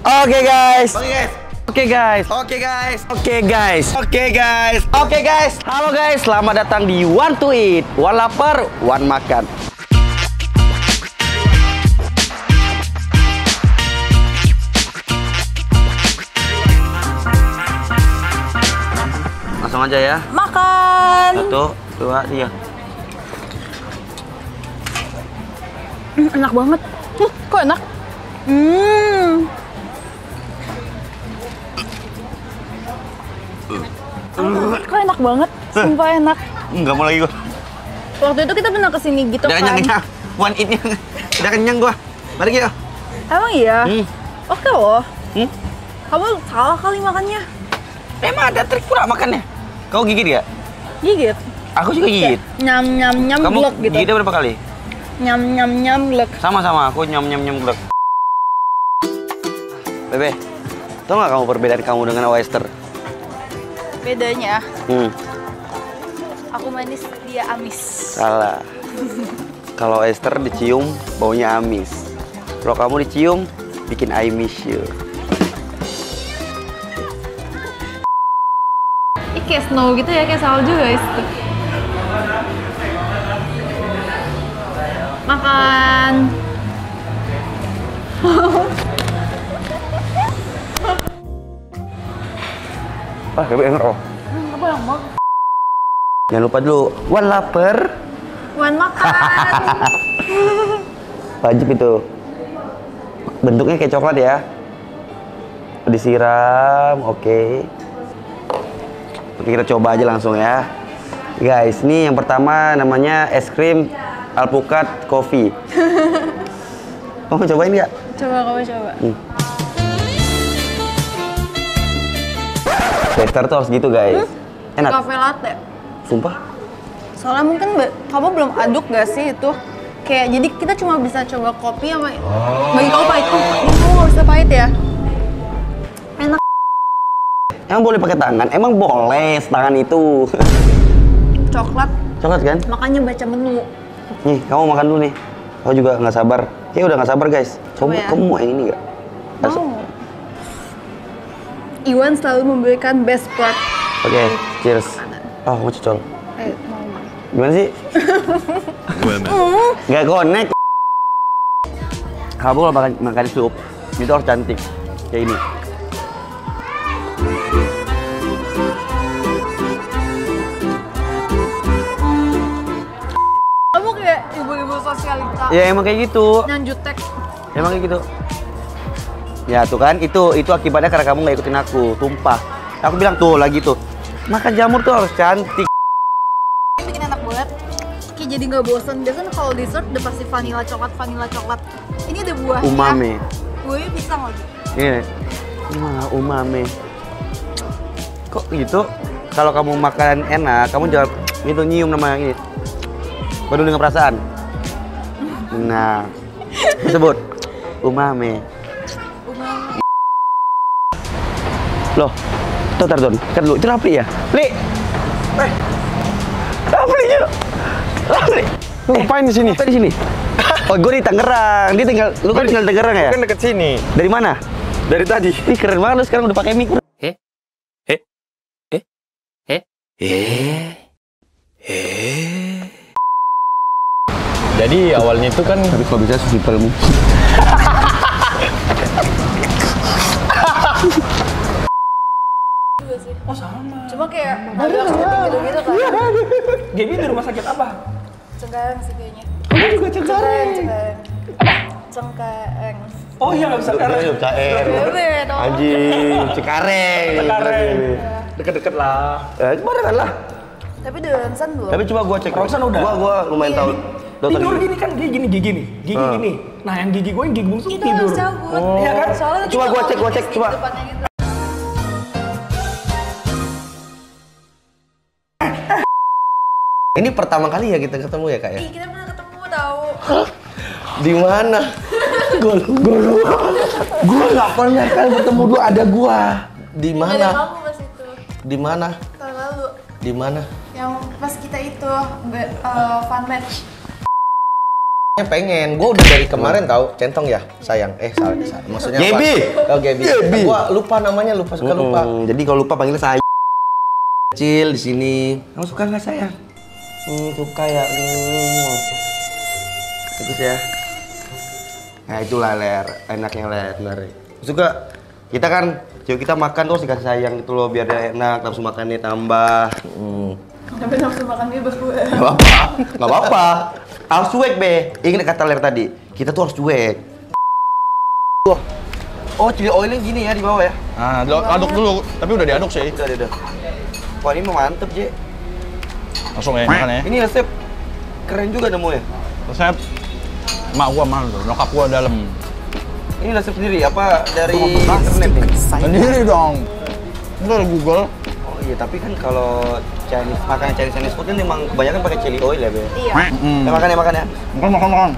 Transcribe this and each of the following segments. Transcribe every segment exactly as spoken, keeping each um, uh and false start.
Oke guys. Oke guys. Oke guys. Oke guys. Oke guys. Oke guys. Halo guys, selamat datang di One to Eat. One lapar, one makan. Langsung aja ya. Makan. Satu, dua, tiga. Hmm, enak banget. Hmm, kok enak? Hmm. Kok enak banget? Sumpah enak. Enggak mau lagi gua. Waktu itu kita pernah kesini gitu Udah kan. kenyang kenyang. One eat-nya. Udah kenyang gua. Balik ya. Emang iya? Hmm. Oke loh. Hmm? Kamu salah kali makannya. Emang ada trik pula makannya. Kau gigit ya? Gigit. Aku juga gigit. Nyam nyam nyam Kamu glek gitu. gigitnya berapa kali? Nyam nyam nyam glek. Sama-sama, aku nyam-nyam-nyam glek. Bebe, tau nggak kamu perbedaan kamu dengan oyster? Bedanya, Hmm, aku manis, dia amis. salah. Kalau oyster dicium, baunya amis. Kalau kamu dicium, bikin I miss you. Ih, kayak snow gitu ya, kayak salju guys. Makan. Wah, bebe enak oh. Hmm, apa yang mau? Jangan lupa dulu, one lapar, Wan makan. wajib itu. Bentuknya kayak coklat ya. Disiram, oke. Oke, kita coba aja langsung ya. Guys, ini yang pertama namanya es krim alpukat coffee. Kamu cobain nggak? Coba kamu coba. Hmm. Tester tuh harus gitu guys. Enak. Cafe latte. Sumpah. Soalnya mungkin be- kamu belum aduk gak sih itu? Kayak jadi kita cuma bisa coba kopi sama bagi kamu pahit. Oh, ini kamu nggak usah pahit ya. Enak. Emang boleh pakai tangan? Emang boleh tangan itu. Coklat. Coklat kan? Makanya baca menu. Nih, kamu makan dulu nih. Aku juga nggak sabar. Kayaknya udah nggak sabar guys. Coba, Coba ya. kamu mau yang ini nggak? Langsung. Mau. Iwan selalu memberikan best part. Oke, cheers. Oh, mau cocol. Eh, mau. Gimana sih? Nggak connect. Kamu kalau makan, makan sup, itu harus cantik. Kayak ini. Kamu kayak ibu-ibu sosialita. Ya emang kayak gitu. Nyanjutek. Emang kayak gitu. Ya tuh kan, itu itu akibatnya karena kamu nggak ikutin aku, tumpah. Aku bilang tuh lagi tuh, makan jamur tuh harus cantik. Ini bikin enak banget. Kayak jadi nggak bosan. Biasanya kalau dessert udah pasti vanilla coklat, vanilla coklat. Ini ada buahnya. Umami. Buahnya pisang lagi. Ini, wah umami. Kok gitu? Kalau kamu makan enak, kamu jangan gitu nyium nama ini. Baru dengan perasaan. Nah, disebut umami. Umami. Loh, tuh tar Don, kan dulu, itu Rafli ya? Li! Eh, Rafli yuk! Rafli! Lu ngapain di sini? Apa di sini? Oh, gue di Tangerang. Dia tinggal, lu kan tinggal di Tangerang ya? Kan deket sini. Dari mana? Dari tadi. Ih, keren banget lu sekarang udah pakai mic. Eh? Eh? Eh? Eh? Eh? Eh? Jadi awalnya itu kan Tapi kalau bisa simpel mu. Oh sama. Cuma kayak agak gitu-gitu kan. Gaby di rumah sakit apa? Cengkareng sih kayaknya. Kamu juga Cengkareng. Cengkareng. Cengkareng. Oh iya nggak bisa kareng. Cair. Bebe dong. Anjing, Cikareng. Cengkareng. Deket-deket lah. Eh, kemana kan lah? Tapi udah ronsen belum? Tapi coba gua cek. Ronsen udah. Gua gua lumayan tahu. Dokter Tidur gigi. gini kan, gigi gini, gigi nih, gigi Ah. gini. Nah yang gigi gue yang gigi bungsu Itu tidur. harus cabut. Iya kan? Soalnya Coba kita gua cek, gua cek, di coba. depannya gitu. Ini pertama kali ya kita ketemu ya, Kak ya? Ih, kita pernah ketemu tahu. Di mana? Gua gua gua enggak pernah kan bertemu dua ada gua. Di Ada mana? kamu pas itu. Di mana? Tahun lalu. Di mana? Yang pas kita itu be- uh, fun match. pengen, gue udah dari kemarin tahu centong ya sayang, eh salah, salah. Maksudnya Gebi. apa? Oh Gebi. Gebi. Gue lupa namanya, lupa suka lupa. Hmm, jadi kalau lupa panggil saya. Kecil di sini. Kamu suka nggak sayang? Hmm, suka ya. Hmm. Bagus ya. Nah itulah ler, enaknya ler, benar. Suka. Kita kan, cewek kita makan terus dikasih sayang gitu loh, biar dia enak, nafsu makannya tambah. Hmm. Tapi nafsu makan bebas gue. Gak apa-apa, gak apa-apa. Harus cuek, Be. Ingat kata ler tadi, kita tuh harus cuek. Oh, chili oilnya gini ya di bawah ya? Nah, aduk dulu, tapi udah diaduk sih. Udah, udah. Wah, ini mah mantep, Je. Langsung ya, makan ya. Ini resep keren juga nemu ya? Resep emak gua mah tuh, nyokap gua dalam. Ini resep sendiri, apa dari internet nih? Sendiri dong. Itu ada Google. Oh iya, tapi kan kalau Chinese, makanan Chinese Chinese food kan memang kebanyakan pakai chili oil ya, Be? Iya. Hmm. Ya, makan ya, makan ya. Makan, makan, makan.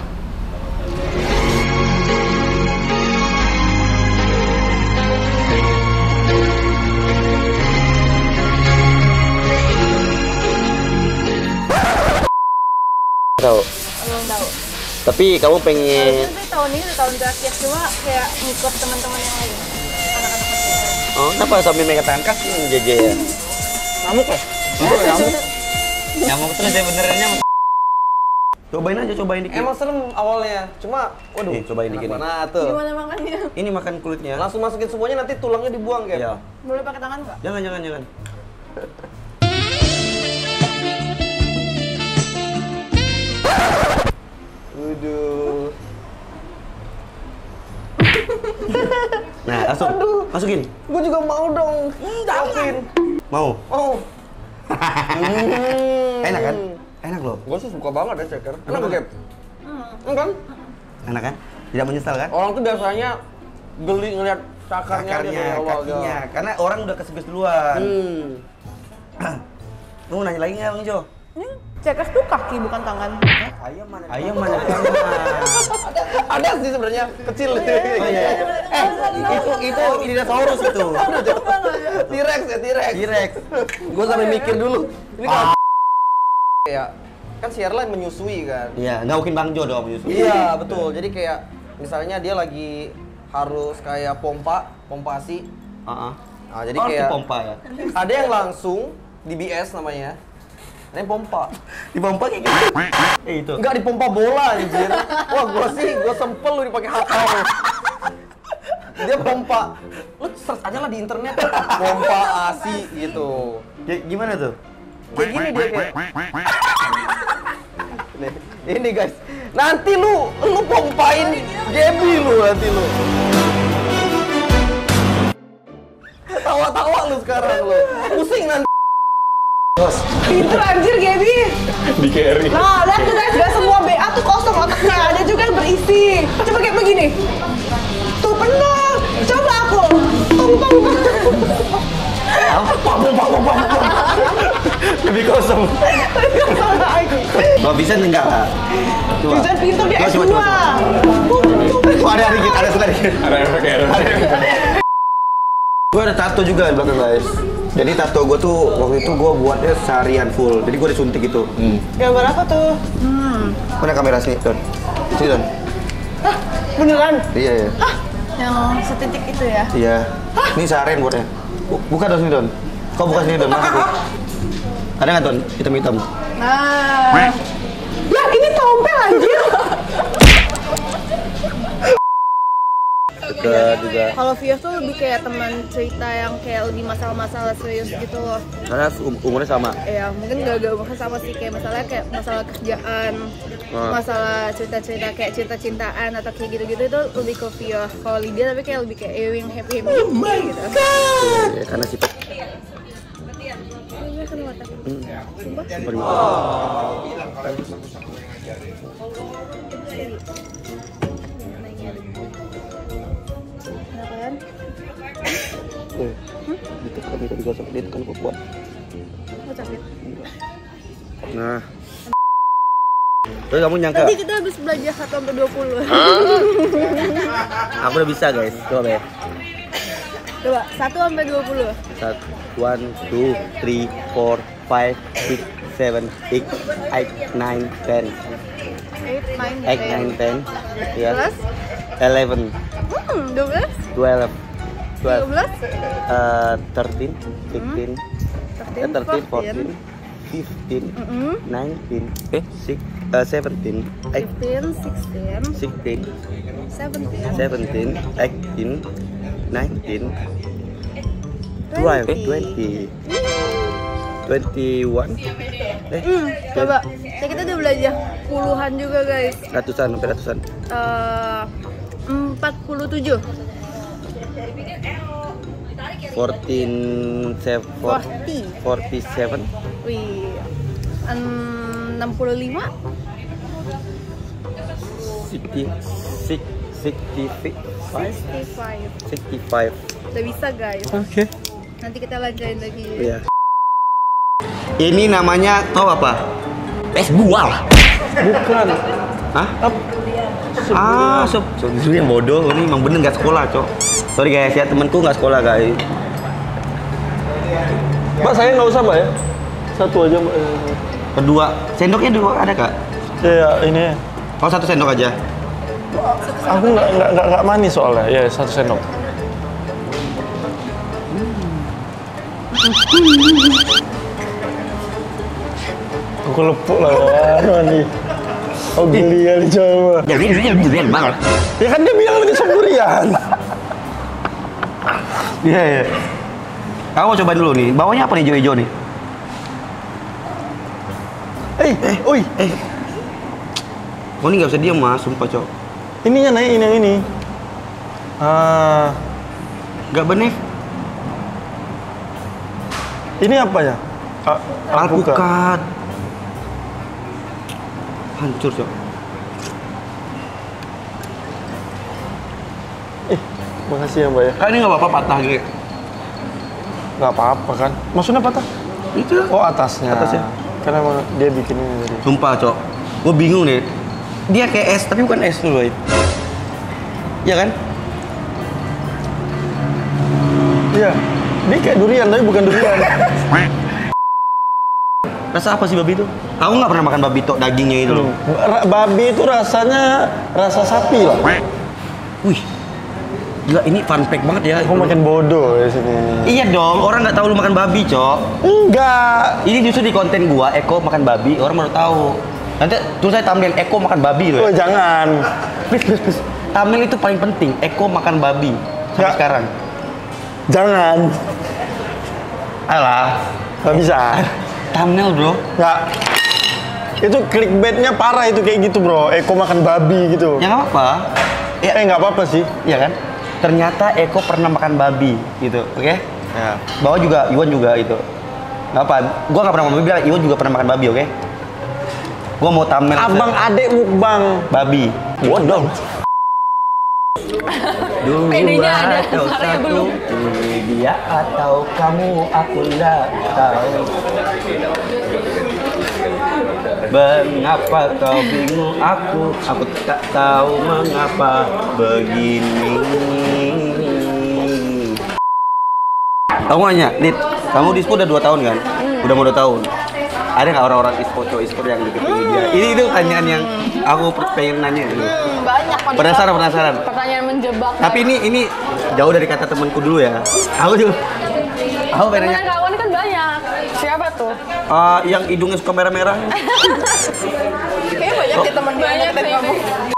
Tahu. Belum tahu. Tapi kamu pengen Tapi tahun ini udah tahun terakhir cuma kayak ngikut teman-teman yang lain. Anak-anak kecil. Oh, kenapa sambil megang tangan kaki J J ya? Ngamuk ya? Itu ngamuk. Nyamuk terus ya benerannya. Cobain aja, cobain dikit. Emang serem awalnya, cuma waduh, Nih, cobain dikit nih. Nah tuh. Gimana makannya? Ini makan kulitnya. Langsung masukin semuanya, nanti tulangnya dibuang kayak. Iya. Boleh pakai tangan nggak? Jangan, jangan, jangan. Waduh. Nah, langsung. Masukin. Gue juga mau dong. Jangan. Mau? Oh. Enak kan? Enak loh. Gue sih suka banget ya ceker. Enak gak, Gap? Hmm. Kan? Enak kan? Tidak menyesal kan? Orang tuh biasanya geli ngeliat cakarnya, aja Akarnya, dari awal, kakinya. Gap. Karena orang udah kesebes duluan. Hmm. Lu nanya lagi nggak, Bang Jo? Ini cekas tuh kaki bukan tangan. Ayam mana? Ayam mana? Ada sih sebenarnya kecil. Oh iya. Eh, itu itu dinosaurus itu. T-Rex ya, T-Rex. T-Rex. Gue sampai mikir dulu. Ini kan kayak kan si Erlan menyusui kan. Iya, nggak mungkin Bang Jo dong menyusui. Iya, betul. Jadi kayak misalnya dia lagi harus kayak pompa, pompasi. Heeh. Nah, jadi Oh, kayak pompa ya. ada yang langsung di B S namanya. Ada yang pompa. Di pompa kayak gitu. Eh itu. Enggak dipompa bola anjir. Wah, gua sih gua sempel lu dipakai hakau. Dia pompa. Lu search aja lah di internet. Pompa asi gitu. Kayak gimana tuh? Kayak gini dia kayak. Nih, ini guys. Nanti lu lu pompain Gebi lu nanti lu. Tawa-tawa lu sekarang lu. Pusing nanti. Pinter anjir Gaby. Di carry. Nah, lihat tuh guys, gak semua B A tuh kosong otaknya, ada juga yang berisi. Coba kayak begini. Tuh penuh. Coba aku. Tumpang. Lebih kosong. Kalau bisa enggak lah. Coba. Bisa pinter di Coba, S coba, dua. coba. Oh, ada dikit, ada suka dikit. Ada efek ya? Gue ada tato juga di belakang guys. Jadi tato gue tuh waktu itu gue buatnya seharian full. Jadi gue disuntik gitu. Hmm. Gambar apa tuh? Hmm. Mana kamera sini, Don? Sini, Don. Hah? Beneran? Iya, iya. Hah? Yang setitik itu ya? Iya. Ini seharian buatnya. Bu- Buka Don sini, Don. Kau buka sini, Don. Mana tuh? Ada nggak, Don? Hitam-hitam. Nah. Ya, ini tompel anjir. Juga, juga. Kalau Vios tuh lebih kayak teman cerita yang kayak lebih masalah-masalah serius gitu loh. Karena um- umurnya sama. Ya, mungkin gak gak umurnya sama sih, kayak masalah kayak masalah kerjaan, Ah. masalah cerita-cerita kayak cinta-cintaan atau kayak gitu-gitu itu lebih ke Vios. Kalau Lydia tapi kayak lebih kayak Ewing happy happy gitu. Iya, karena sifat. Ini kan watak. Sumpah. Kenapa kan? Tuh, ditekan itu digosok, ditekan kuat. Oh, sakit. Nah. Terus kamu nyangka? Tadi kita habis belajar satu sampai dua puluh. Aku udah bisa guys. Coba ya. Coba, satu sampai dua puluh. Satu, one, two, three, four, five, six, seven, eight, eight, nine, ten. eight, nine, eight, nine, ten, ya, Plus? eleven, Hmm, dua belas? twelve, Tiga twelve, belas? uh, thirteen, fifteen, Thirteen, thirteen, fourteen, fourteen, fifteen, Mm-mm. nineteen, eh, six, uh, seventeen, eight, Fifteen, sixteen, sixteen, seventeen, seventeen, eighteen, nineteen, twelve, twenty, twenty-one, eh, Hmm, coba. Ya, kita udah belajar puluhan juga guys. ratusan, sampai ratusan. Eh, empat puluh tujuh. Fourteen, seven, Forty. forty-seven, Wih. enam puluh lima. sixty, six, sixty-five, sixty-five. sixty-five. Udah bisa guys. Oke. Nanti kita lanjutin lagi. Iya. Ini namanya tau apa? Es buah. Bukan. Hah? Ah, sob, sob justru yang bodoh. Ini emang bener nggak sekolah, cok. Sorry guys ya, temenku nggak sekolah guys. Mbak, saya nggak usah, Mbak ya? Satu aja, Mbak. Kedua, sendoknya dua ada kak? Ya, ini. Oh satu sendok aja. Aku nggak nggak nggak nggak manis soalnya. Ya, satu sendok. Aku lepuk lah, wah, nih. Oh geli kali coba. Jadi ini durian banget. Ya kan dia bilang lagi durian. Iya iya. Kamu mau cobain dulu nih. Bawahnya apa nih hijau-hijau nih? Eh, eh, oi. Eh. Oh ini nggak bisa diam mas, sumpah cok. Ininya naik ini yang ini. Ah, Nggak bener. ini apa ya? Ah, alpukat. Alpukat. Hancur cok. Eh, makasih ya Mbak ya. Kan ini nggak apa-apa patah gitu. Nggak apa-apa kan? Maksudnya patah? Itu. Oh atasnya. Atasnya. Karena emang dia bikin ini tadi. Sumpah cok. Gue bingung nih. Dia kayak es tapi bukan es dulu ya. Iya kan? Iya. Dia kayak durian tapi bukan durian. Rasa apa sih babi itu? Aku nggak pernah makan babi tok dagingnya itu loh. Ra- babi itu rasanya rasa sapi lah. Wih. Gila ini fun fact banget ya. Aku makin bodoh di sini. Iya dong, orang nggak tahu lu makan babi, cok. Enggak. Ini justru di konten gua, Eko makan babi, orang baru tahu. Nanti terus saya thumbnail Eko makan babi loh. Oh, Ya. jangan. Please, please, please. Thumbnail itu paling penting, Eko makan babi sampai Ya. sekarang. Jangan. Alah, Nggak bisa. thumbnail bro. Nggak. Itu clickbaitnya parah itu kayak gitu bro. Eko makan babi gitu. Ya nggak apa-apa. Eh nggak apa-apa sih. Iya kan? Ternyata Eko pernah makan babi gitu, oke? Ya. Bawah juga, Iwan juga gitu. Nggak apa, gua nggak pernah makan babi, bilang Iwan juga pernah makan babi, oke? Gua mau thumbnail Abang adek mukbang. babi. Bodoh. Pedenya ada, atau suaranya satu, belum. ini dia atau kamu, aku nggak tahu. Mengapa kau bingung aku, aku tak tahu mengapa begini. Kamu nanya, Dit, kamu di Ispo udah dua tahun kan? Udah mau dua tahun. Ada nggak orang-orang Ispo, cowok Ispo yang deketin dia? Ini itu pertanyaan yang aku pengen nanya dulu. Hmm, banyak kan. Penasaran, penasaran. Pertanyaan menjebak. Tapi ini ini jauh dari kata temanku dulu ya. Aku juga. Aku pengen Temen nanya. kawan kan banyak. Siapa tuh? eh, yang hidungnya suka merah-merah. Kayaknya banyak ya temen dia yang deketin kamu.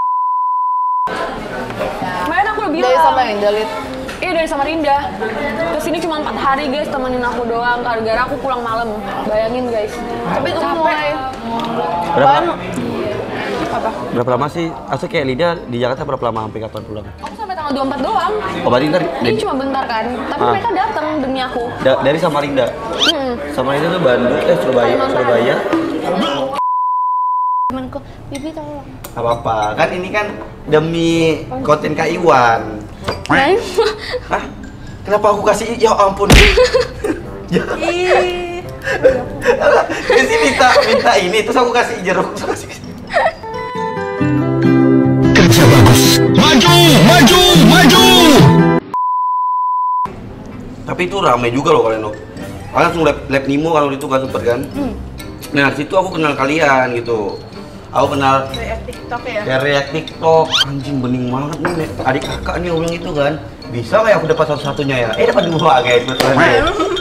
Kemarin aku udah bilang. Dari sama yang Dalit. Iya dari Samarinda. Kesini cuma empat hari guys, temenin aku doang. Gara-gara aku pulang malam. Bayangin guys. Tapi kamu mulai Berapa? apa? Berapa lama sih? Asal kayak Lida di Jakarta berapa lama sampai kapan pulang? Aku sampai tanggal dua puluh empat doang. Oh berarti ntar Ini dari, cuma bentar kan. Tapi Ah. mereka datang demi aku. da- dari Samarinda. Hmm. Samarinda tuh Bandung, eh Surabaya, Kalimantan. Surabaya. Temenku, Bibi tolong. Gak apa-apa, kan ini kan demi konten Kak Iwan. Nah, Hah? Kenapa aku kasih? Ya ampun. Ya. Ih. Dia sih minta minta ini, terus aku kasih jeruk. Terus aku kasih. Kerja bagus. Maju, maju, maju. Tapi itu ramai juga loh kalian loh. Kalian langsung lab, lab Nimo kalau itu kan sempet kan. Nah di situ aku kenal kalian gitu. Aku kenal React TikTok ya. ya react TikTok. Anjing bening banget nih, Nek. Adik kakak nih orang itu kan. Bisa nggak ya aku dapat satu-satunya ya? Eh dapat dua guys, betulan deh.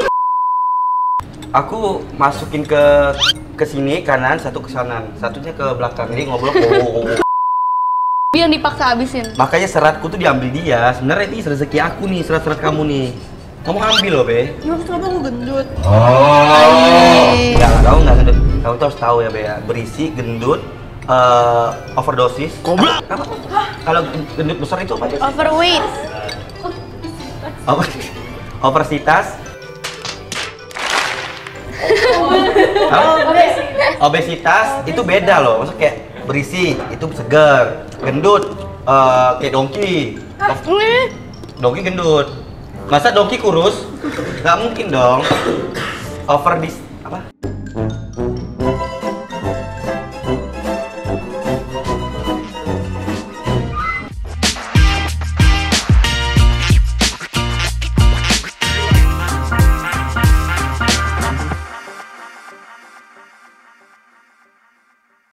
Aku masukin ke ke sini kanan, satu ke kanan, satunya ke belakang. Jadi ngobrol. Oh. Yang dipaksa habisin. Makanya seratku tuh diambil dia. Sebenarnya ini rezeki aku nih, serat-serat kamu nih. Kamu ambil loh, Be. Ya kenapa aku gendut? Oh. Enggak, kamu enggak gendut. Kamu tuh harus tahu ya, Be ya. Berisi, gendut, eh, overdosis. Goblok. Apa? Kalau gendut besar itu apa? Overweight. Over Oversitas. Apa? Obesitas itu beda loh. Maksudnya kayak berisi itu segar, gendut eh, kayak dongki. Dongki gendut. Masa dongki kurus? Nggak mungkin dong. Over dis